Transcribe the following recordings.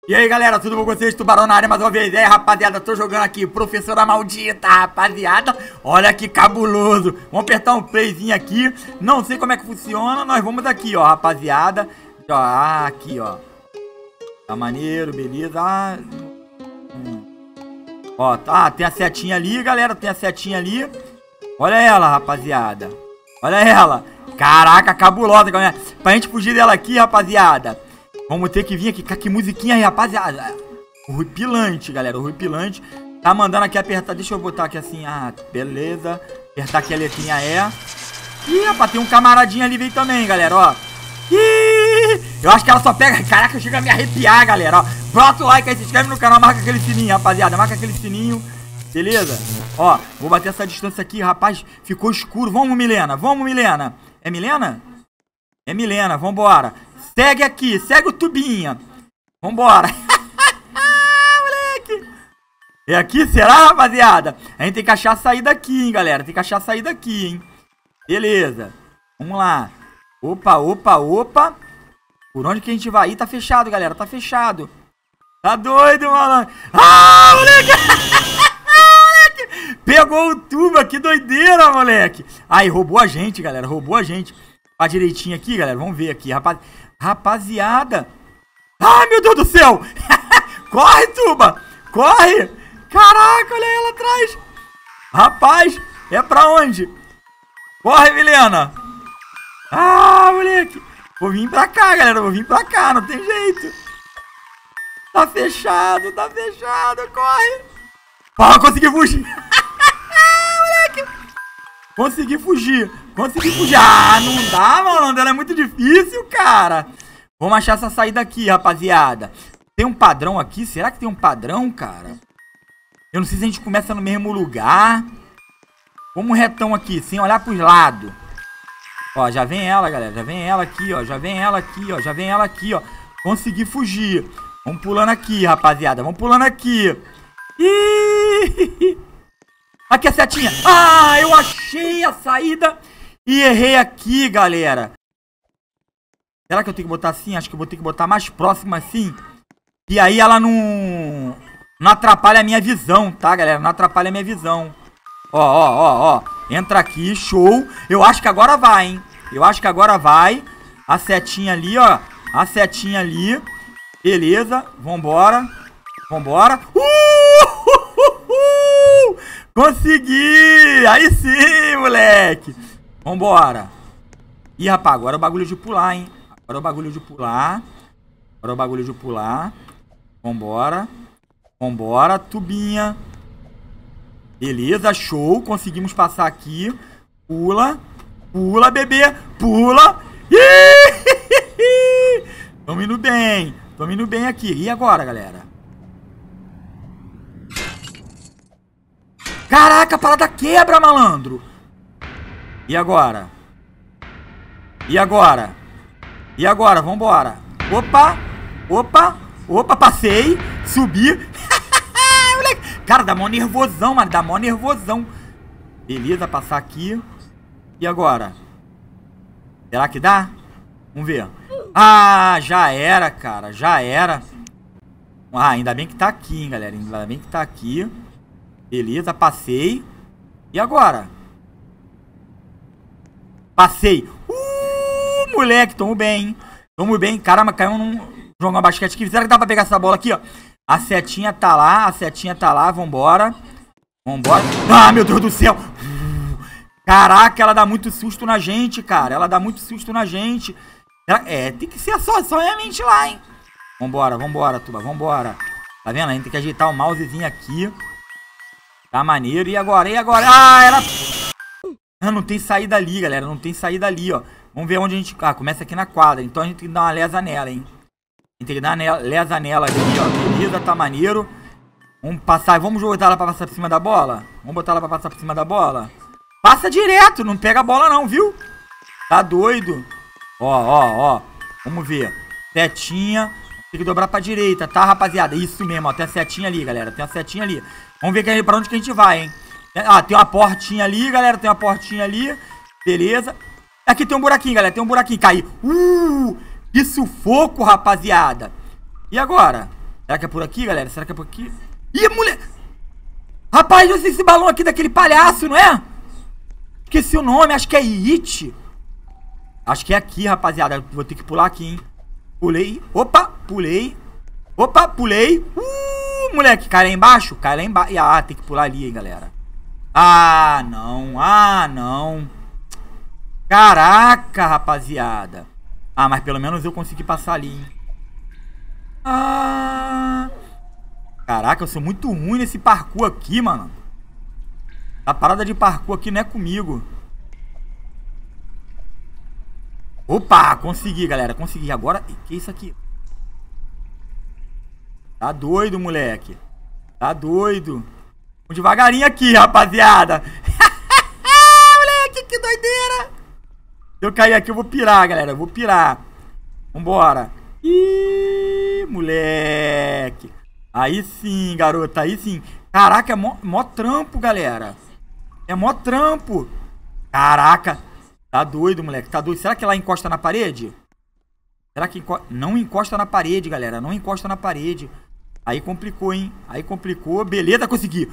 E aí galera, tudo bom com vocês? Tubarão na área mais uma vez. E aí rapaziada, tô jogando aqui, Professora Maldita, rapaziada. Olha que cabuloso. Vamos apertar um playzinho aqui. Não sei como é que funciona, nós vamos aqui, ó, rapaziada. Ó, aqui, ó. Tá maneiro, beleza. Ó, tá, tem a setinha ali, galera, tem a setinha ali. Olha ela, rapaziada. Olha ela. Caraca, cabulosa, galera. Pra gente fugir dela aqui, rapaziada, vamos ter que vir aqui. Que musiquinha aí, rapaziada. Horripilante, galera. Horripilante. Tá mandando aqui apertar. Deixa eu botar aqui assim. Ah, beleza. Apertar aqui a letrinha E. Ih, rapaz, tem um camaradinho ali veio também, galera, ó. Ih, eu acho que ela só pega. Caraca, chega a me arrepiar, galera, ó. Bota o like aí, se inscreve no canal, marca aquele sininho, rapaziada. Marca aquele sininho. Beleza? Ó, vou bater essa distância aqui, rapaz. Ficou escuro. Vamos, Milena. Vamos, Milena. É Milena? É Milena, vambora. Segue aqui, segue o tubinha. Vambora. Moleque. É aqui, será, rapaziada? A gente tem que achar a saída aqui, hein, galera. Tem que achar a saída aqui, hein. Beleza. Vamos lá. Opa, opa, opa. Por onde que a gente vai? Ih, tá fechado, galera. Tá fechado. Tá doido, malandro. Ah, moleque. Moleque. Pegou o tubo, que doideira, moleque. Aí, roubou a gente, galera. Roubou a gente. Pra direitinho aqui, galera. Vamos ver aqui, rapaziada. Ai, meu Deus do céu. Corre, tuba. Corre. Caraca, olha ela atrás. Rapaz, é pra onde? Corre, Milena. Ah, moleque. Vou vir pra cá, galera. Vou vir pra cá, não tem jeito. Tá fechado, corre. Ah, consegui fugir. Moleque. Consegui fugir. Ah, não dá, mano. Ela é muito difícil, cara. Vamos achar essa saída aqui, rapaziada. Tem um padrão aqui? Será que tem um padrão, cara? Eu não sei se a gente começa no mesmo lugar. Vamos retão aqui, sem olhar pros lados. Ó, já vem ela, galera. Já vem ela aqui, ó. Já vem ela aqui, ó. Consegui fugir. Vamos pulando aqui, rapaziada. Vamos pulando aqui. Ih! Aqui a setinha. Ah, eu achei a saída e errei aqui, galera. Será que eu tenho que botar assim? Acho que eu vou ter que botar mais próximo assim. E aí ela não atrapalha a minha visão, tá, galera? Não atrapalha a minha visão. Ó. Entra aqui, show. Eu acho que agora vai, hein? A setinha ali, ó. A setinha ali. Beleza. Vambora. Consegui! Aí sim, moleque! Vambora! Ih, rapaz, agora é o bagulho de pular, hein? Agora é o bagulho de pular. Vambora, tubinha. Beleza, show. Conseguimos passar aqui. Pula, bebê. Pula. Tamo indo bem aqui. E agora, galera? Caraca, a parada quebra, malandro. E agora? Vambora. Opa, passei. Subi. Cara, dá mó nervosão, mano. Beleza, passar aqui. E agora? Será que dá? Vamos ver. Ah, já era, cara. Ah, ainda bem que tá aqui, hein, galera. Beleza, passei. E agora? Passei. Moleque, tamo bem. Caramba, caiu jogando basquete aqui. Será que dá pra pegar essa bola aqui, ó? A setinha tá lá. Vambora. Ah, meu Deus do céu. Caraca, ela dá muito susto na gente, cara. Tem que ser só a mente lá, hein? Vambora, tuba. Tá vendo? A gente tem que ajeitar o mousezinho aqui. Tá maneiro. E agora? Ah, ela... Ah, não tem saída ali, galera. Ó. Vamos ver onde a gente... Ah, começa aqui na quadra. Então a gente tem que dar uma lesa nela, hein. Lesa nela aqui, ó. Beleza, tá maneiro. Vamos passar. Vamos botar ela pra passar por cima da bola? Passa direto. Não pega a bola não, viu? Tá doido. Ó. Vamos ver. Setinha. Tem que dobrar pra direita, tá, rapaziada? Isso mesmo, ó. Tem a setinha ali, galera. Vamos ver pra onde que a gente vai, hein? Ah, tem uma portinha ali, galera. Beleza. Aqui tem um buraquinho, galera. Cai. Que sufoco, rapaziada. E agora? Será que é por aqui, galera? Será que é por aqui? Ih, mulher! Rapaz, eu sei esse balão aqui daquele palhaço, não é? Esqueci o nome, acho que é It. Acho que é aqui, rapaziada. Vou ter que pular aqui, hein? Pulei. Opa, pulei. Opa, pulei. Moleque, cai lá embaixo? Cai lá embaixo. Ah, tem que pular ali, hein, galera. Ah, não. Ah, não. Caraca, rapaziada. Ah, mas pelo menos eu consegui passar ali, hein? Ah. Caraca, eu sou muito ruim nesse parkour aqui, mano. A parada de parkour aqui não é comigo. Opa, consegui, galera. Consegui. Agora, que é isso aqui? Tá doido, moleque. Tá doido. Vamos devagarinho aqui, rapaziada. Moleque, que doideira. Se eu cair aqui, eu vou pirar, galera. Eu vou pirar. Vambora. Ih, moleque. Aí sim, garota. Aí sim. Caraca, é mó trampo, galera. É mó trampo. Caraca. Tá doido, moleque. Tá doido. Será que ela encosta na parede? Será que não encosta na parede, galera? Não encosta na parede. Aí complicou, hein? Aí complicou. Beleza, consegui.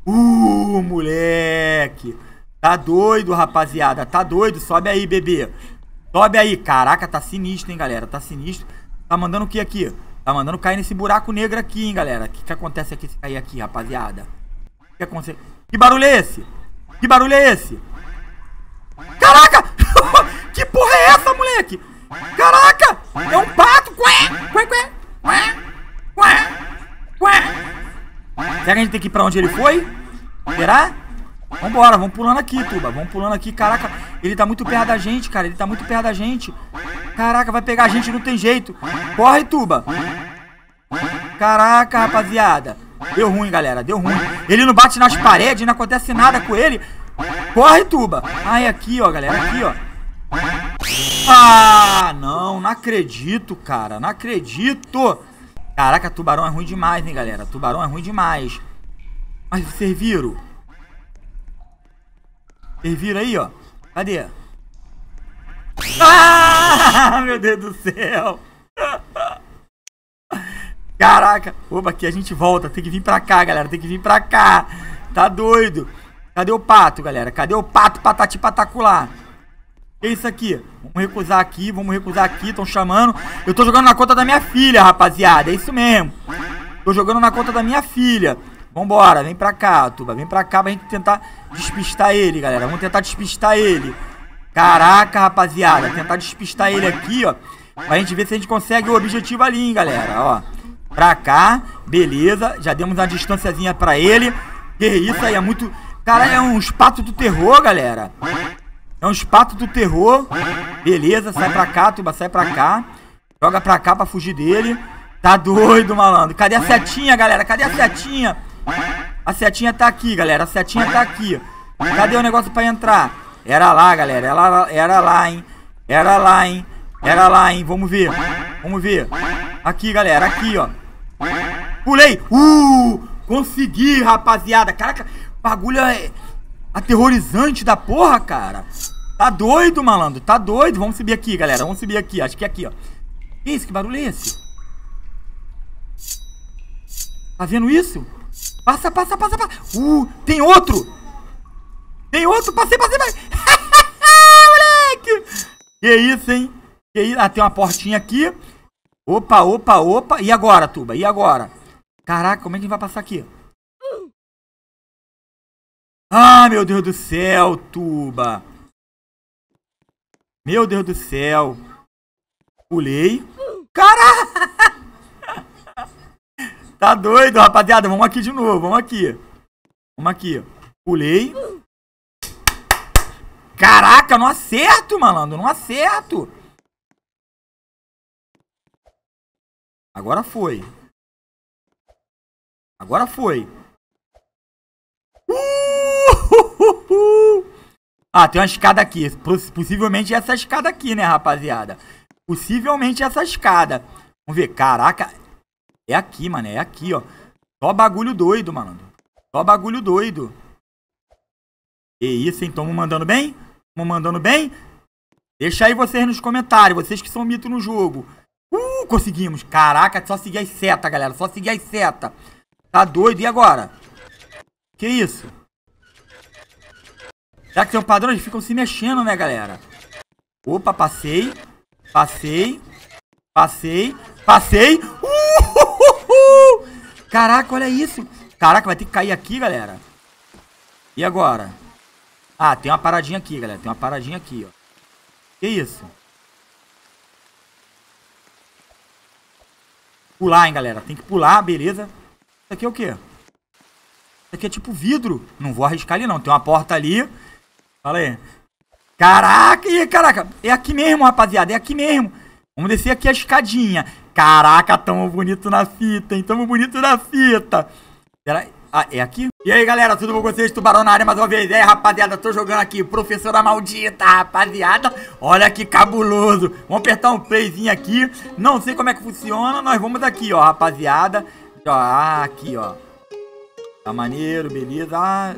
Moleque. Tá doido, rapaziada. Tá doido. Sobe aí, bebê. Sobe aí. Caraca, tá sinistro, hein, galera. Tá sinistro. Tá mandando o que aqui? Tá mandando cair nesse buraco negro aqui, hein, galera. O que acontece aqui se cair aqui, rapaziada? O que acontece? Que barulho é esse? Que barulho é esse? Caraca! Que porra é essa, moleque? Caraca! É um pato! Será que a gente tem que ir pra onde ele foi? Será? Vambora, vamos pulando aqui, Tuba. Vamos pulando aqui. Caraca, ele tá muito perto da gente, cara. Ele tá muito perto da gente. Caraca, vai pegar a gente, não tem jeito. Corre, Tuba. Caraca, rapaziada. Deu ruim, galera. Deu ruim. Ele não bate nas paredes, não acontece nada com ele. Corre, Tuba. Ah, é aqui, ó, galera. Aqui, ó. Ah, não acredito, cara. Não acredito. Caraca, tubarão é ruim demais, hein, galera. Tubarão é ruim demais. Mas vocês viram? Vocês viram aí, ó? Cadê? Ah, meu Deus do céu. Caraca. Opa, aqui a gente volta. Tem que vir pra cá, galera. Tem que vir pra cá. Tá doido. Cadê o pato, galera? Cadê o pato patati patacular? Que isso aqui? Vamos recusar aqui, vamos recusar aqui. Estão chamando. Eu tô jogando na conta da minha filha, rapaziada. É isso mesmo. Tô jogando na conta da minha filha. Vambora, vem pra cá, Tuba. Vem pra cá pra gente tentar despistar ele, galera. Vamos tentar despistar ele. Caraca, rapaziada. Tentar despistar ele aqui, ó. Pra gente ver se a gente consegue o objetivo ali, hein, galera. Ó. Pra cá. Beleza. Já demos uma distânciazinha pra ele. Que isso aí, é muito... Cara, é uns patos do terror, galera. É uns patos do terror. Beleza, sai pra cá, Tuba, sai pra cá. Joga pra cá pra fugir dele. Tá doido, malandro. Cadê a setinha, galera? Cadê a setinha? A setinha tá aqui, galera. A setinha tá aqui. Cadê o negócio pra entrar? Era lá, galera. Era lá, hein? Era lá, hein? Era lá, hein? Vamos ver. Vamos ver. Aqui, galera. Aqui, ó. Pulei. Consegui, rapaziada. Caraca, bagulho é aterrorizante da porra, cara. Tá doido, malandro. Tá doido. Vamos subir aqui, galera. Vamos subir aqui. Acho que é aqui, ó. Que isso? Que barulho é esse? Tá vendo isso? Passa, passa, passa, passa. Tem outro. Tem outro. Passei, passei, passei. Moleque. Que isso, hein? Que isso? Ah, tem uma portinha aqui. Opa, opa, opa. E agora, Tuba? E agora? Caraca, como é que a gente vai passar aqui? Ah, meu Deus do céu, Tuba. Meu Deus do céu. Pulei. Caraca. Tá doido, rapaziada. Vamos aqui de novo. Vamos aqui. Vamos aqui. Pulei. Caraca, não acerto, malandro. Não acerto. Agora foi. Agora foi. Ah, tem uma escada aqui. Possivelmente essa escada aqui, né, rapaziada? Possivelmente essa escada. Vamos ver. Caraca. É aqui, mano. É aqui, ó. Só bagulho doido, mano. Só bagulho doido. Que isso, hein? Tamo mandando bem? Tamo mandando bem? Deixa aí vocês nos comentários. Vocês que são mito no jogo. Conseguimos. Caraca, só seguir as setas, galera. Só seguir as setas. Tá doido? E agora? Que isso? Será que tem um padrão? Eles ficam se mexendo, né, galera? Opa, passei. Passei. Passei. Passei. Caraca, olha isso. Caraca, vai ter que cair aqui, galera. E agora? Ah, tem uma paradinha aqui, galera. Tem uma paradinha aqui, ó. Que isso? Pular, hein, galera. Tem que pular, beleza. Isso aqui é o quê? Isso aqui é tipo vidro. Não vou arriscar ali, não. Tem uma porta ali. Fala aí. Caraca, caraca. É aqui mesmo, rapaziada. É aqui mesmo. Vamos descer aqui a escadinha. Caraca, tamo bonito na fita, hein? Tamo bonito na fita. Será? Ah, é aqui? E aí, galera, tudo bom com vocês? Tubarão na área mais uma vez. É, rapaziada, tô jogando aqui. Professora Maldita, rapaziada. Olha que cabuloso. Vamos apertar um playzinho aqui. Não sei como é que funciona. Nós vamos aqui, ó, rapaziada. Ó, aqui, ó. Tá maneiro, beleza.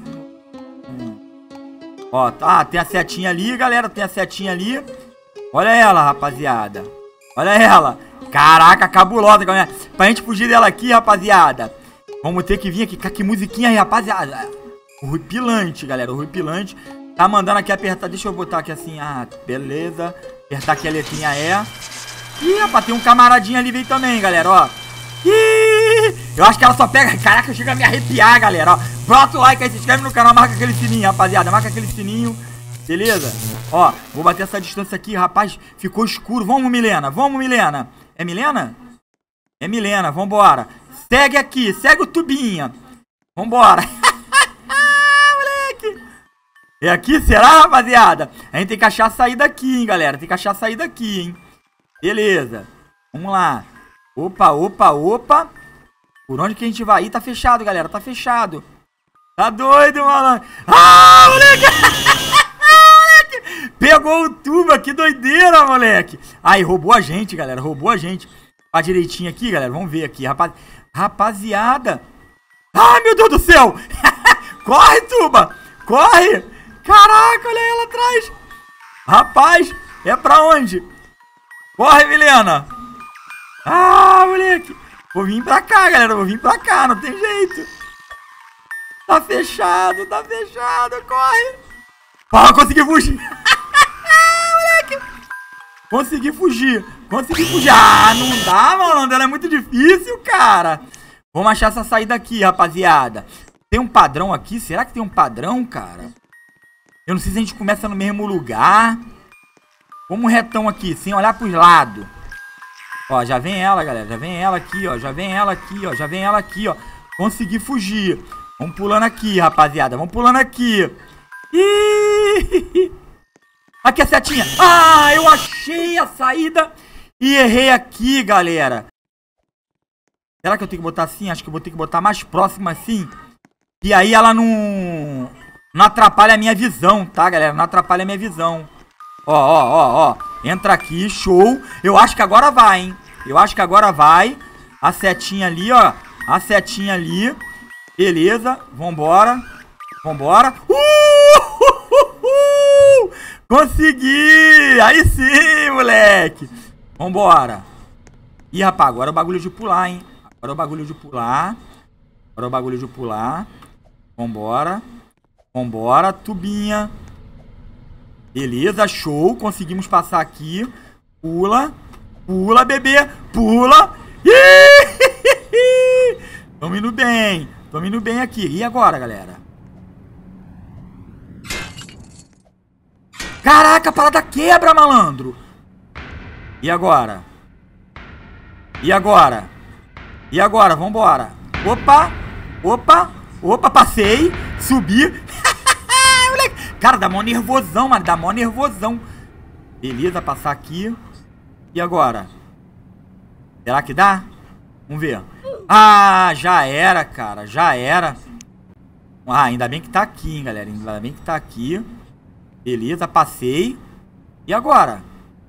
Ó, tá, tem a setinha ali, galera. Tem a setinha ali. Olha ela, rapaziada. Olha ela. Caraca, cabulosa. Pra gente fugir dela aqui, rapaziada, vamos ter que vir aqui. Que musiquinha aí, rapaziada. Horripilante, galera. Horripilante. Tá mandando aqui apertar. Deixa eu botar aqui assim. Ah, beleza. Apertar aqui a letrinha E. Ih, rapaz, tem um camaradinho ali veio também, galera, ó. Ih, eu acho que ela só pega. Caraca, chega a me arrepiar, galera, ó. Bota o like aí, se inscreve no canal, marca aquele sininho, rapaziada. Marca aquele sininho. Beleza? Ó, vou bater essa distância aqui, rapaz. Ficou escuro. Vamos, Milena. Vamos, Milena. É Milena? É Milena, vambora. Segue aqui, segue o tubinha. Vambora. Moleque. É aqui, será, rapaziada? A gente tem que achar a saída aqui, hein, galera. Tem que achar a saída aqui, hein. Beleza. Vamos lá. Opa, opa, opa. Por onde que a gente vai? Ih, tá fechado, galera. Tá fechado. Tá doido, malandro. Ah, moleque. Pegou o tubo, que doideira, moleque. Aí, roubou a gente, galera. Roubou a gente. Pra direitinho aqui, galera. Vamos ver aqui, rapaziada. Ai, meu Deus do céu. Corre, tuba. Corre. Caraca, olha ela atrás. Rapaz, é pra onde? Corre, Milena. Ah, moleque. Vou vir pra cá, galera. Vou vir pra cá, não tem jeito. Tá fechado, corre. Ah, consegui fugir. Moleque. Consegui fugir. Ah, não dá, malandro. Ela é muito difícil, cara. Vamos achar essa saída aqui, rapaziada. Tem um padrão aqui? Será que tem um padrão, cara? Eu não sei se a gente começa no mesmo lugar. Vamos retão aqui, sem olhar pros lados. Ó, já vem ela, galera. Já vem ela aqui, ó. Já vem ela aqui, ó. Consegui fugir. Vamos pulando aqui, rapaziada. Vamos pulando aqui. Ih! Aqui a setinha. Ah, eu achei a saída e errei aqui, galera. Será que eu tenho que botar assim? Acho que eu vou ter que botar mais próximo assim. E aí ela não atrapalha a minha visão, tá, galera? Não atrapalha a minha visão. Ó. Entra aqui, show. Eu acho que agora vai, hein? A setinha ali, ó. A setinha ali. Beleza. Vambora. Consegui! Aí sim, moleque! Vambora! Ih, rapaz, agora é o bagulho de pular, hein? Agora é o bagulho de pular. Vambora, tubinha. Beleza, show. Conseguimos passar aqui. Pula, bebê. Pula. Tamo indo bem aqui. E agora, galera? Caraca, a parada quebra, malandro. E agora? Vambora. Opa, passei. Subi. Cara, dá mó nervosão, mano. Beleza, passar aqui. E agora? Será que dá? Vamos ver. Ah, já era, cara. Ah, ainda bem que tá aqui, hein, galera. Beleza, passei. E agora?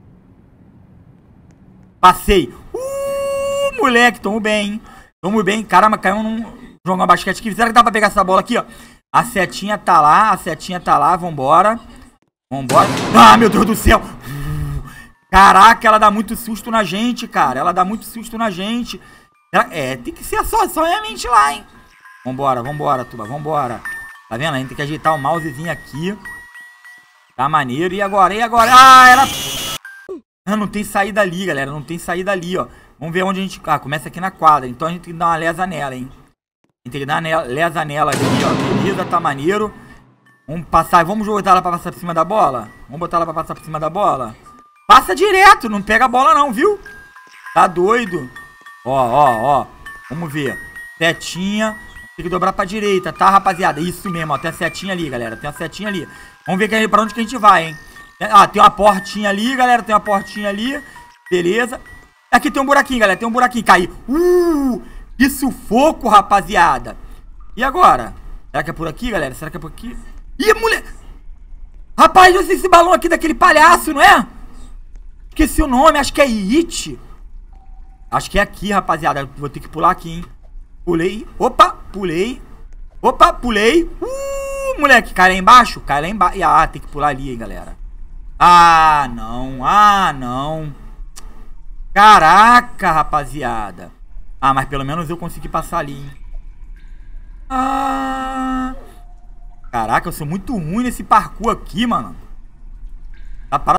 Passei. Moleque, tamo bem. Caramba, caiu jogar basquete aqui. Será que dá pra pegar essa bola aqui, ó? A setinha tá lá. Vambora. Ah, meu Deus do céu. Caraca, ela dá muito susto na gente, cara. Ela dá muito susto na gente. Tem que ser só a mente lá, hein. Vambora, Tuba, vambora. Tá vendo? A gente tem que ajeitar o mousezinho aqui. Tá maneiro. E agora? Ah, ela... Ah, não tem saída ali, galera. Não tem saída ali, ó. Vamos ver onde a gente... Ah, começa aqui na quadra. Então a gente tem que dar uma lesa nela, hein. A gente tem que dar uma lesa nela aqui, ó. Beleza, tá maneiro. Vamos passar. Vamos botar ela pra passar por cima da bola? Vamos botar ela pra passar por cima da bola? Passa direto. Não pega a bola não, viu? Tá doido. Ó. Vamos ver. Setinha. Tem que dobrar pra direita, tá, rapaziada? Isso mesmo, ó. Tem a setinha ali, galera. Tem a setinha ali. Vamos ver pra onde que a gente vai, hein? Ah, tem uma portinha ali, galera. Tem uma portinha ali. Beleza. Aqui tem um buraquinho, galera. Tem um buraquinho. Caiu. Que sufoco, rapaziada. E agora? Será que é por aqui, galera? Será que é por aqui? Ih, mulher! Rapaz, eu sei esse balão aqui daquele palhaço, não é? Esqueci o nome. Acho que é It. Acho que é aqui, rapaziada. Vou ter que pular aqui, hein? Pulei. Opa, pulei. Opa, pulei. Moleque, cai lá embaixo? Cai lá embaixo. Ah, tem que pular ali, hein, galera. Ah, não. Caraca, rapaziada. Ah, mas pelo menos eu consegui passar ali, hein. Ah. Caraca, eu sou muito ruim nesse parkour aqui, mano. Tá parado.